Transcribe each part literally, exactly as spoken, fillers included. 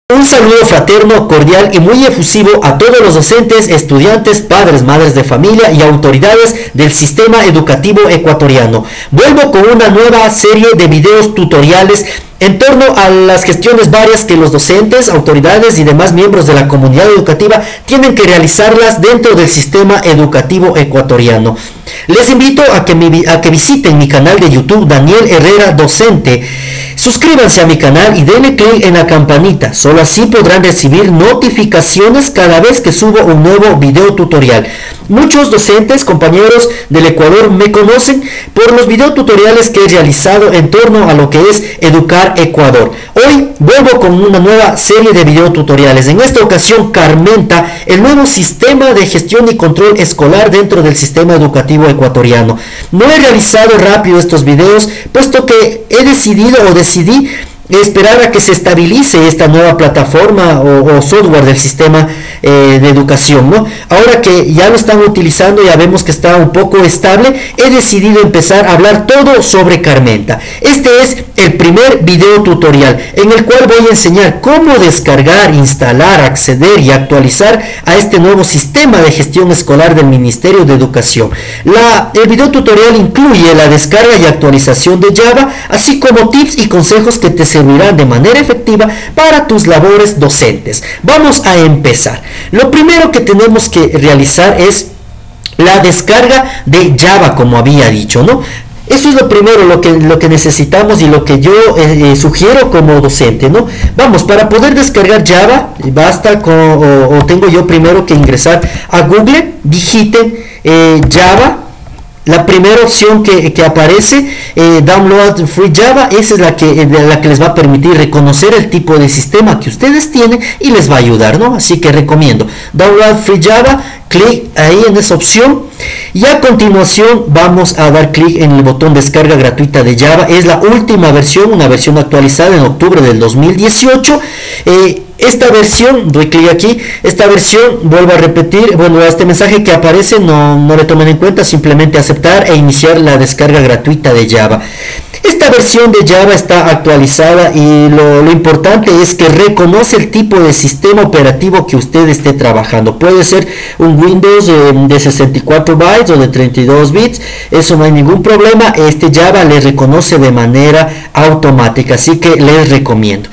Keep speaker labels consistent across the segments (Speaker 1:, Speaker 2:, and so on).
Speaker 1: Un saludo fraterno, cordial y muy efusivo a todos los docentes, estudiantes, padres, madres de familia y autoridades del sistema educativo ecuatoriano. Vuelvo con una nueva serie de videos tutoriales en torno a las gestiones varias que los docentes, autoridades y demás miembros de la comunidad educativa tienen que realizarlas dentro del sistema educativo ecuatoriano. Les invito a que, me, a que visiten mi canal de YouTube Daniel Herrera Docente. Suscríbanse a mi canal y denle clic en la campanita, solo así podrán recibir notificaciones cada vez que subo un nuevo video tutorial. Muchos docentes, compañeros del Ecuador me conocen por los video tutoriales que he realizado en torno a lo que es Educar Ecuador. Hoy vuelvo con una nueva serie de video tutoriales. En esta ocasión, Carmenta, el nuevo sistema de gestión y control escolar dentro del sistema educativo ecuatoriano. No he realizado rápido estos videos, puesto que he decidido o decidí esperar a que se estabilice esta nueva plataforma o, o software del sistema eh, de educación, ¿no? Ahora que ya lo están utilizando, ya vemos que está un poco estable, he decidido empezar a hablar todo sobre Carmenta. Este es el primer video tutorial en el cual voy a enseñar cómo descargar, instalar, acceder y actualizar a este nuevo sistema de gestión escolar del Ministerio de Educación. La, el video tutorial incluye la descarga y actualización de Java, así como tips y consejos que te servirán de manera efectiva para tus labores docentes. Vamos a empezar. Lo primero que tenemos que realizar es la descarga de Java, como había dicho, ¿no? Eso es lo primero, lo que, lo que necesitamos y lo que yo eh, sugiero como docente, ¿no? Vamos, para poder descargar Java, basta con, o, o tengo yo primero que ingresar a Google, digiten eh, Java. La primera opción que, que aparece, eh, Download Free Java, esa es la que, la que les va a permitir reconocer el tipo de sistema que ustedes tienen y les va a ayudar, ¿no? Así que recomiendo Download Free Java, clic ahí en esa opción y a continuación vamos a dar clic en el botón descarga gratuita de Java. Es la última versión, una versión actualizada en octubre del dos mil dieciocho. Eh, Esta versión, doy clic aquí, esta versión, vuelvo a repetir, bueno, este mensaje que aparece no, no le tomen en cuenta, simplemente aceptar e iniciar la descarga gratuita de Java. Esta versión de Java está actualizada y lo, lo importante es que reconoce el tipo de sistema operativo que usted esté trabajando. Puede ser un Windows eh, de sesenta y cuatro bytes o de treinta y dos bits, eso no hay ningún problema, este Java le reconoce de manera automática, así que les recomiendo.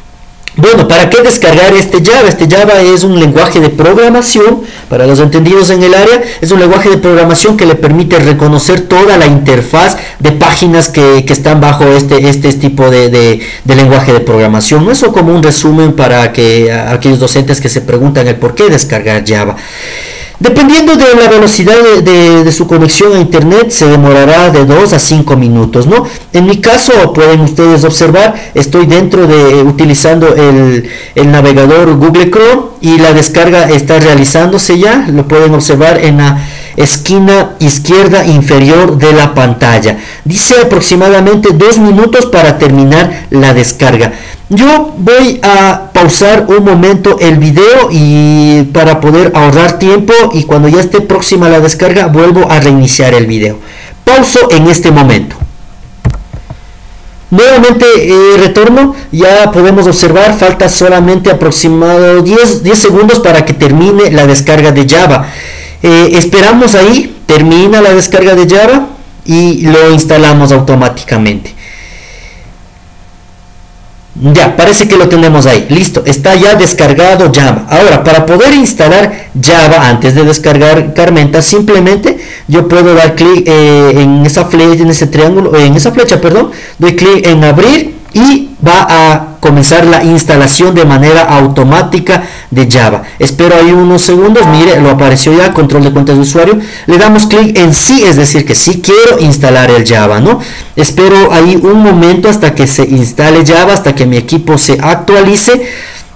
Speaker 1: Bueno, ¿para qué descargar este Java? Este Java es un lenguaje de programación, para los entendidos en el área, es un lenguaje de programación que le permite reconocer toda la interfaz de páginas que, que están bajo este, este tipo de, de, de lenguaje de programación. Eso como un resumen para que a aquellos docentes que se preguntan el por qué descargar Java. Dependiendo de la velocidad de, de, de su conexión a internet, se demorará de dos a cinco minutos, ¿no? En mi caso, pueden ustedes observar, estoy dentro de utilizando el, el navegador Google Chrome y la descarga está realizándose ya, lo pueden observar en la esquina izquierda inferior de la pantalla. Dice aproximadamente dos minutos para terminar la descarga. Yo voy a pausar un momento el video y para poder ahorrar tiempo, y cuando ya esté próxima la descarga vuelvo a reiniciar el video. Pauso en este momento. Nuevamente eh, retorno, ya podemos observar, falta solamente aproximadamente diez segundos para que termine la descarga de Java. Eh, esperamos ahí, termina la descarga de Java y lo instalamos automáticamente. Ya, parece que lo tenemos ahí, listo, está ya descargado Java. Ahora, para poder instalar Java antes de descargar Carmenta, simplemente yo puedo dar clic eh, en esa flecha, en ese triángulo, en esa flecha, perdón, doy clic en abrir y va a comenzar la instalación de manera automática de Java. Espero ahí unos segundos, mire, lo apareció ya, control de cuentas de usuario, le damos clic en sí, es decir, que sí quiero instalar el Java, ¿no? Espero ahí un momento hasta que se instale Java, hasta que mi equipo se actualice.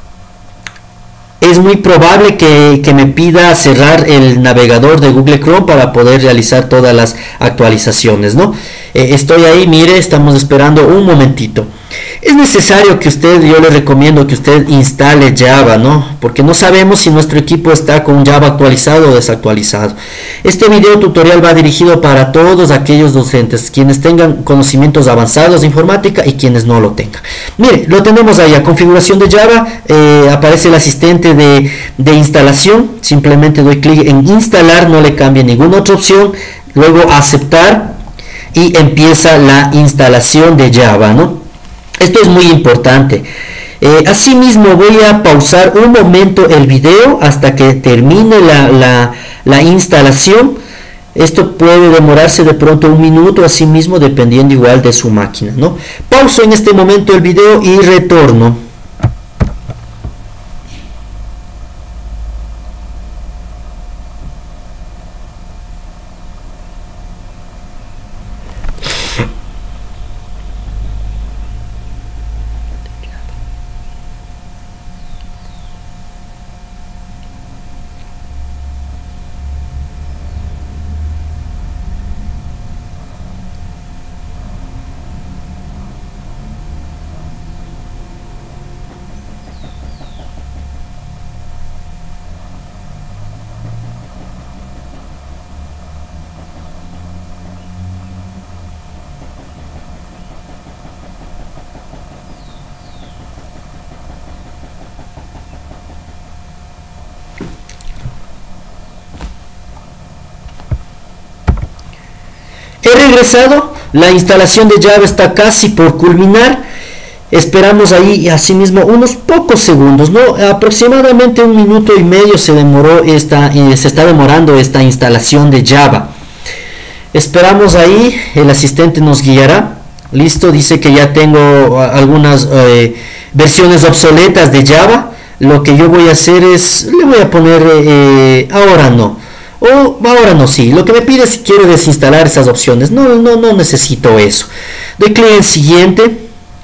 Speaker 1: Es muy probable que, que me pida cerrar el navegador de Google Chrome para poder realizar todas las actualizaciones, ¿no? eh, estoy ahí, mire, estamos esperando un momentito. Es necesario que usted, yo le recomiendo que usted instale Java, ¿no? Porque no sabemos si nuestro equipo está con Java actualizado o desactualizado. Este video tutorial va dirigido para todos aquellos docentes, quienes tengan conocimientos avanzados de informática y quienes no lo tengan. Mire, lo tenemos ahí, a configuración de Java, eh, aparece el asistente de, de instalación, simplemente doy clic en instalar, no le cambie ninguna otra opción, luego aceptar y empieza la instalación de Java, ¿no? Esto es muy importante. Eh, asimismo voy a pausar un momento el video hasta que termine la, la, la instalación. Esto puede demorarse de pronto un minuto, asimismo dependiendo igual de su máquina, ¿no? Pauso en este momento el video y retorno. He regresado, la instalación de Java está casi por culminar. Esperamos ahí asimismo unos pocos segundos, ¿no? Aproximadamente un minuto y medio se demoró esta, y se está demorando esta instalación de Java. Esperamos ahí, el asistente nos guiará. Listo, dice que ya tengo algunas eh, versiones obsoletas de Java. Lo que yo voy a hacer es, le voy a poner eh, ahora no. O ahora no, sí, lo que me pide es si quiero desinstalar esas opciones. No, no, no necesito eso. Doy clic en siguiente.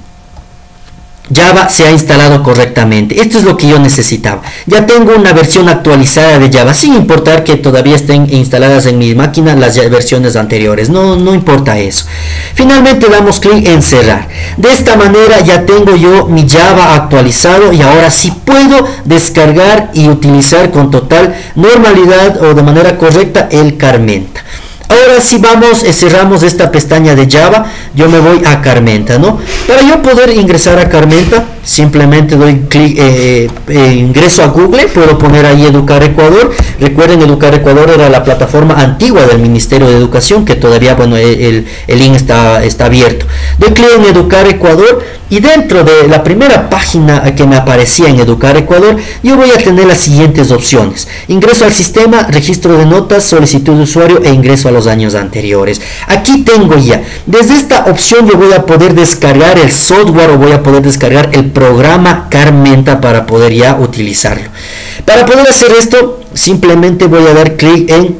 Speaker 1: Java se ha instalado correctamente. Esto es lo que yo necesitaba. Ya tengo una versión actualizada de Java, sin importar que todavía estén instaladas en mi máquina las versiones anteriores. No, no importa eso. Finalmente damos clic en cerrar. De esta manera ya tengo yo mi Java actualizado y ahora sí puedo descargar y utilizar con total normalidad o de manera correcta el Carmenta. Ahora sí vamos, eh, cerramos esta pestaña de Java, yo me voy a Carmenta, ¿no? Para yo poder ingresar a Carmenta, simplemente doy clic, eh, eh, ingreso a Google, puedo poner ahí Educar Ecuador. Recuerden, Educar Ecuador era la plataforma antigua del Ministerio de Educación, que todavía, bueno, el, el link está, está abierto. Doy clic en Educar Ecuador y dentro de la primera página que me aparecía en Educar Ecuador, yo voy a tener las siguientes opciones: ingreso al sistema, registro de notas, solicitud de usuario e ingreso a los años anteriores. Aquí tengo ya, desde esta opción yo voy a poder descargar el software o voy a poder descargar el programa Carmenta para poder ya utilizarlo. Para poder hacer esto, simplemente voy a dar clic en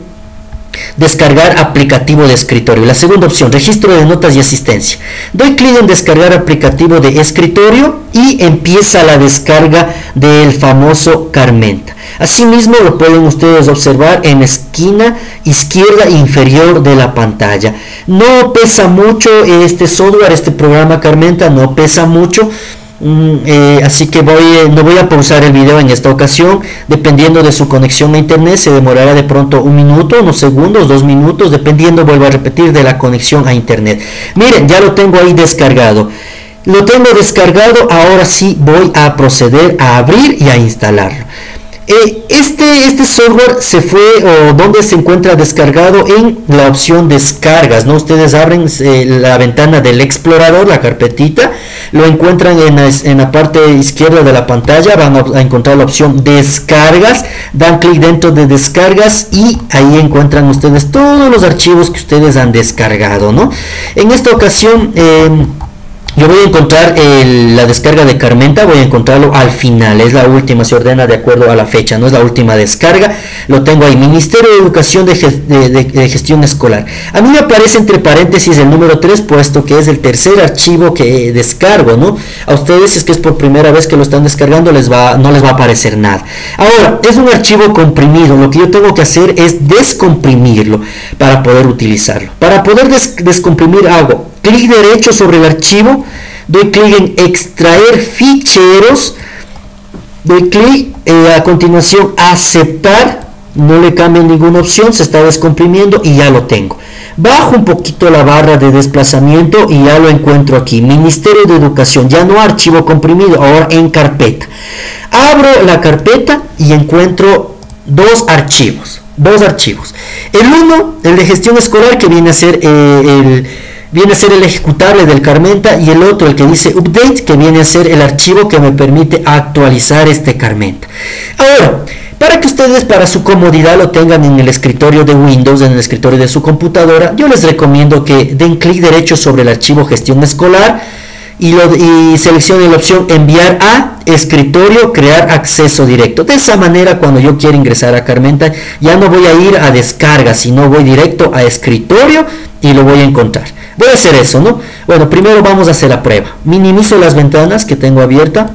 Speaker 1: descargar aplicativo de escritorio. La segunda opción, registro de notas y asistencia. Doy clic en descargar aplicativo de escritorio y empieza la descarga del famoso Carmenta. Asimismo lo pueden ustedes observar en la esquina izquierda inferior de la pantalla. No pesa mucho este software, este programa Carmenta no pesa mucho. Mm, eh, así que voy, eh, no voy a pausar el video en esta ocasión. Dependiendo de su conexión a internet se demorará de pronto un minuto, unos segundos, dos minutos, dependiendo, vuelvo a repetir, de la conexión a internet. Miren, ya lo tengo ahí descargado. Lo tengo descargado, ahora sí voy a proceder a abrir y a instalarlo. Eh, este, este software se fue, o donde se encuentra descargado, en la opción descargas, ¿no? Ustedes abren eh, la ventana del explorador, la carpetita, lo encuentran en la, en la parte izquierda de la pantalla, van a, a encontrar la opción descargas, dan clic dentro de descargas y ahí encuentran ustedes todos los archivos que ustedes han descargado, ¿no? En esta ocasión eh, Yo voy a encontrar el, la descarga de Carmenta, voy a encontrarlo al final, es la última, se ordena de acuerdo a la fecha, no es la última descarga, lo tengo ahí, Ministerio de Educación de, de, de, de Gestión Escolar. A mí me aparece entre paréntesis el número tres, puesto que es el tercer archivo que descargo, ¿no? A ustedes, si es que es por primera vez que lo están descargando, les va, no les va a aparecer nada. Ahora, es un archivo comprimido, lo que yo tengo que hacer es descomprimirlo para poder utilizarlo. Para poder des, descomprimir hago clic derecho sobre el archivo, doy clic en extraer ficheros, doy clic eh, a continuación aceptar, no le cambio ninguna opción, se está descomprimiendo y ya lo tengo. Bajo un poquito la barra de desplazamiento y ya lo encuentro aquí, Ministerio de Educación, ya no archivo comprimido, ahora en carpeta. Abro la carpeta y encuentro dos archivos, dos archivos. El uno, el de gestión escolar, que viene a ser eh, el... viene a ser el ejecutable del Carmenta, y el otro, el que dice update, que viene a ser el archivo que me permite actualizar este Carmenta. Ahora, para que ustedes, para su comodidad, lo tengan en el escritorio de Windows, en el escritorio de su computadora, yo les recomiendo que den clic derecho sobre el archivo gestión escolar y, lo, y seleccionen la opción enviar a escritorio, crear acceso directo. De esa manera, cuando yo quiera ingresar a Carmenta, ya no voy a ir a descarga, sino voy directo a escritorio y lo voy a encontrar. Voy a hacer eso, ¿no? Bueno, primero vamos a hacer la prueba. Minimizo las ventanas que tengo abierta.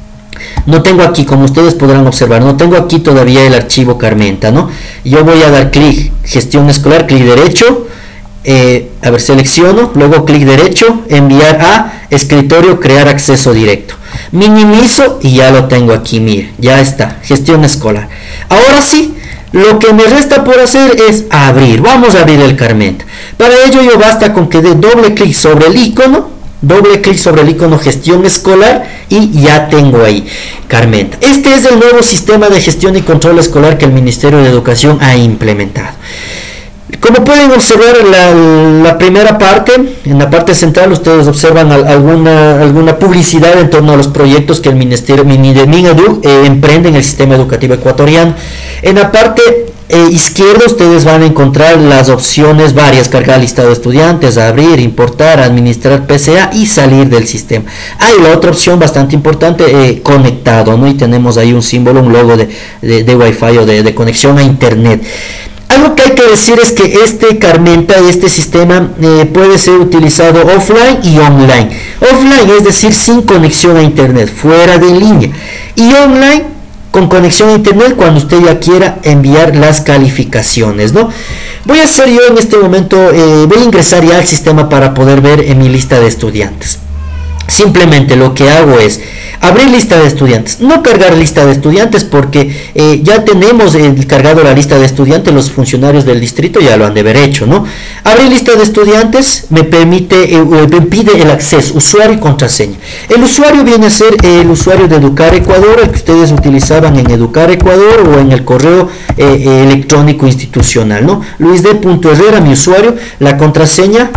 Speaker 1: No tengo aquí, como ustedes podrán observar, no tengo aquí todavía el archivo Carmenta, ¿no? Yo voy a dar clic, gestión escolar, clic derecho, eh, a ver, selecciono, luego clic derecho, enviar a escritorio, crear acceso directo. Minimizo y ya lo tengo aquí, mire, ya está, gestión escolar. Ahora sí, lo que me resta por hacer es abrir. Vamos a abrir el Carmenta. Para ello yo basta con que dé doble clic sobre el icono, doble clic sobre el icono gestión escolar y ya tengo ahí Carmenta. Este es el nuevo sistema de gestión y control escolar que el Ministerio de Educación ha implementado. Como pueden observar, la, la primera parte, en la parte central, ustedes observan al, alguna, alguna publicidad en torno a los proyectos que el Ministerio Mineduc eh, emprende en el sistema educativo ecuatoriano. En la parte eh, izquierda ustedes van a encontrar las opciones varias: cargar listado de estudiantes, abrir, importar, administrar P C A y salir del sistema. Hay la otra opción bastante importante, eh, conectado, ¿no? Y tenemos ahí un símbolo, un logo de, de, de Wi-Fi o de, de conexión a internet. Algo que hay que decir es que este Carmenta, este sistema, eh, puede ser utilizado offline y online. Offline, es decir, sin conexión a internet, fuera de línea. Y online, con conexión a internet, cuando usted ya quiera enviar las calificaciones, ¿no? Voy a hacer yo en este momento, eh, voy a ingresar ya al sistema para poder ver en mi lista de estudiantes. Simplemente lo que hago es abrir lista de estudiantes, no cargar lista de estudiantes, porque eh, ya tenemos eh, cargado la lista de estudiantes, los funcionarios del distrito ya lo han de haber hecho, ¿no? Abrir lista de estudiantes me permite, eh, me pide el acceso, usuario y contraseña. El usuario viene a ser el usuario de Educar Ecuador, el que ustedes utilizaban en Educar Ecuador o en el correo eh, electrónico institucional, ¿no? Luis D. Herrera, mi usuario. La contraseña,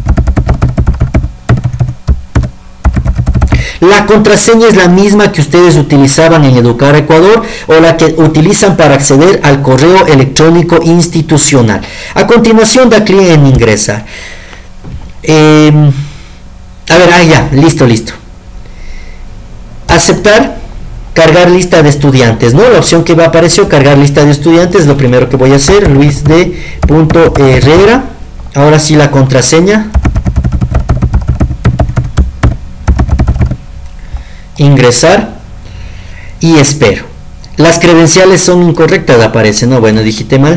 Speaker 1: La contraseña es la misma que ustedes utilizaban en Educar Ecuador o la que utilizan para acceder al correo electrónico institucional. A continuación da clic en ingresar. Eh, a ver, ah, ya, listo, listo. Aceptar, cargar lista de estudiantes, ¿no? La opción que va a aparecer, cargar lista de estudiantes, lo primero que voy a hacer, Luis D. Herrera. Ahora sí la contraseña. Ingresar y espero. Las credenciales son incorrectas, aparece, no, bueno, digité mal.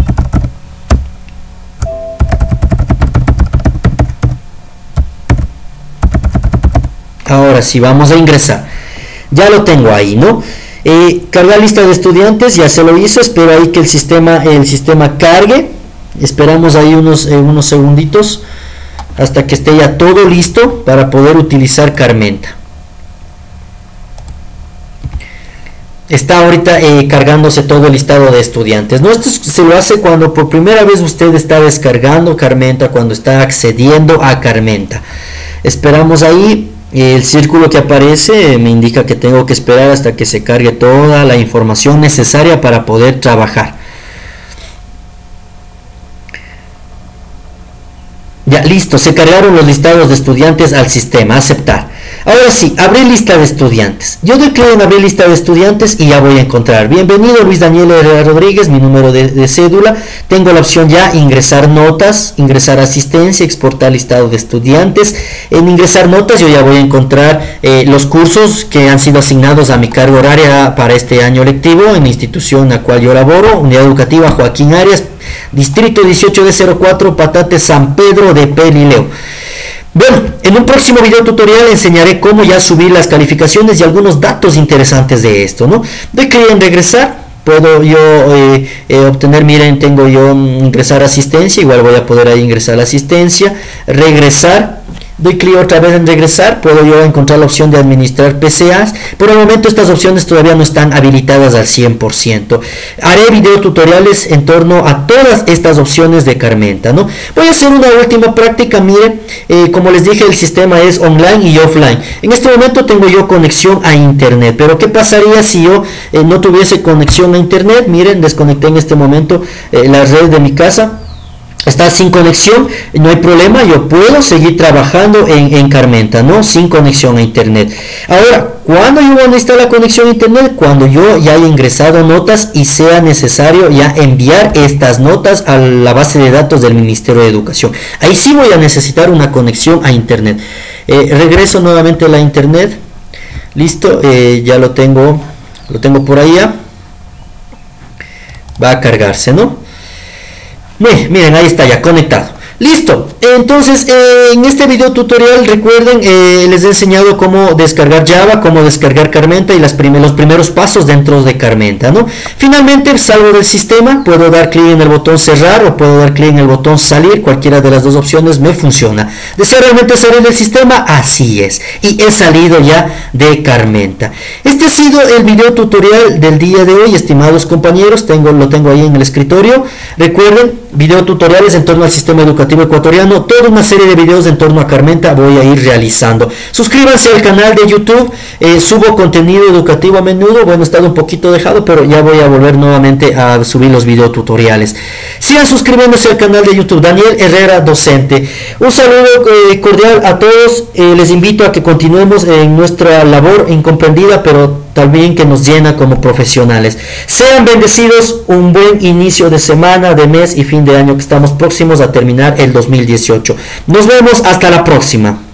Speaker 1: Ahora sí, vamos a ingresar. Ya lo tengo ahí, ¿no? Eh, cargar lista de estudiantes, ya se lo hizo. Espero ahí que el sistema, el sistema cargue. Esperamos ahí unos, eh, unos segunditos hasta que esté ya todo listo para poder utilizar Carmenta. Está ahorita eh, cargándose todo el listado de estudiantes, ¿no? Esto se lo hace cuando por primera vez usted está descargando Carmenta, cuando está accediendo a Carmenta. Esperamos ahí, eh, el círculo que aparece eh, me indica que tengo que esperar hasta que se cargue toda la información necesaria para poder trabajar. Ya Ya, listo, se cargaron los listados de estudiantes al sistema, aceptar. Ahora sí, abrir lista de estudiantes. Yo doy clic en abrir lista de estudiantes y ya voy a encontrar. Bienvenido Luis Daniel Herrera Rodríguez, mi número de, de cédula. Tengo la opción ya ingresar notas, ingresar asistencia, exportar listado de estudiantes. En ingresar notas yo ya voy a encontrar eh, los cursos que han sido asignados a mi carga horaria para este año lectivo en la institución en la cual yo laboro, Unidad Educativa Joaquín Arias, Distrito dieciocho de cero cuatro, Patate, San Pedro de Pelileo. Bueno, en un próximo video tutorial enseñaré cómo ya subir las calificaciones y algunos datos interesantes de esto, ¿no? Doy clic en regresar, puedo yo eh, eh, obtener, miren, tengo yo ingresar asistencia, igual voy a poder ahí ingresar la asistencia, regresar. Doy clic otra vez en regresar, puedo yo encontrar la opción de administrar P C As. Por el momento estas opciones todavía no están habilitadas al cien por ciento. Haré video tutoriales en torno a todas estas opciones de Carmenta, ¿no? Voy a hacer una última práctica, miren, eh, como les dije, el sistema es online y offline. En este momento tengo yo conexión a internet, pero ¿qué pasaría si yo eh, no tuviese conexión a internet? Miren, desconecté en este momento eh, la red de mi casa. Está sin conexión, no hay problema, yo puedo seguir trabajando en, en Carmenta, ¿no? Sin conexión a internet. Ahora, ¿cuándo yo voy a necesitar la conexión a internet? Cuando yo ya haya ingresado notas y sea necesario ya enviar estas notas a la base de datos del Ministerio de Educación. Ahí sí voy a necesitar una conexión a internet. Eh, regreso nuevamente a la internet. Listo, eh, ya lo tengo, lo tengo por allá. Va a cargarse, ¿no? Miren, ahí está ya conectado. Listo, entonces eh, en este video tutorial recuerden, eh, les he enseñado cómo descargar Java, cómo descargar Carmenta y las prim los primeros pasos dentro de Carmenta, ¿no? Finalmente salgo del sistema, puedo dar clic en el botón cerrar o puedo dar clic en el botón salir, cualquiera de las dos opciones me funciona. ¿Deseo realmente salir del sistema? Así es, y he salido ya de Carmenta. Este ha sido el video tutorial del día de hoy, estimados compañeros, tengo, lo tengo ahí en el escritorio. Recuerden, video tutoriales en torno al sistema educativo ecuatoriano, toda una serie de videos en torno a Carmenta voy a ir realizando. Suscríbanse al canal de YouTube, eh, subo contenido educativo a menudo, bueno, he estado un poquito dejado, pero ya voy a volver nuevamente a subir los video tutoriales. Sigan suscribiéndose al canal de YouTube, Daniel Herrera Docente. Un saludo eh, cordial a todos, eh, les invito a que continuemos en nuestra labor incomprendida, pero también que nos llena como profesionales. Sean bendecidos, un buen inicio de semana, de mes y fin de año que estamos próximos a terminar el dos mil dieciocho. Nos vemos hasta la próxima.